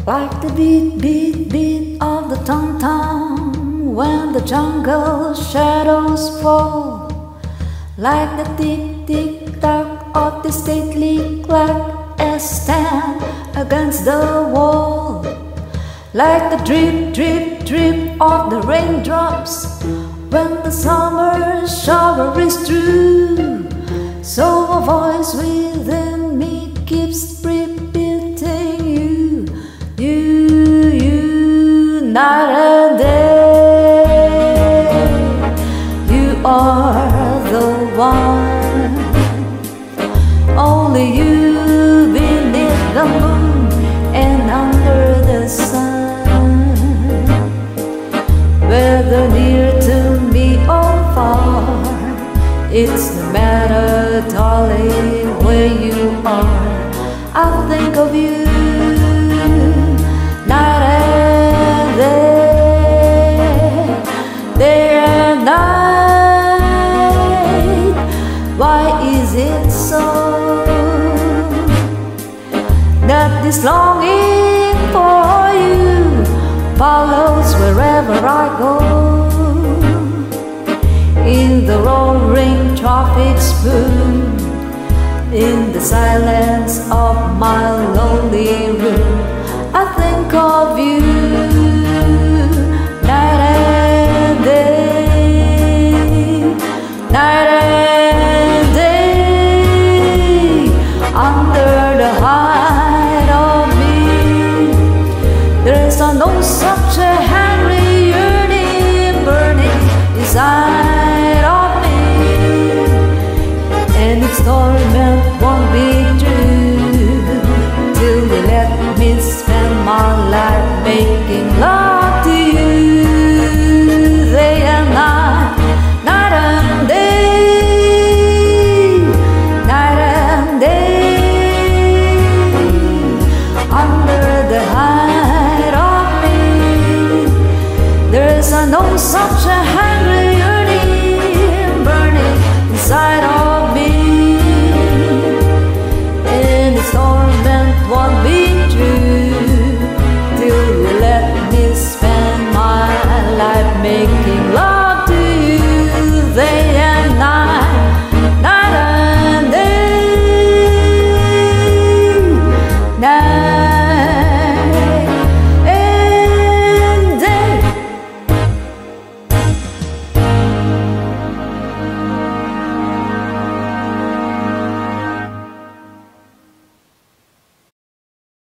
Like the beat, beat, beat of the tom-tom when the jungle shadows fall. Like the tick, tick, tock of the stately clock as stand against the wall. Like the drip, drip, drip of the raindrops when the summer shower is through. So a voice within me keeps repeating you, night and day. You are the one, only you beneath the moon and under the sun. Whether near to me or far, it's no matter, darling, where you are. I think of you night and day and night. Why is it so that this longing for you follows wherever I go? In the roaring traffic's boom, in the silence of my lonely room, I think of you night and day, night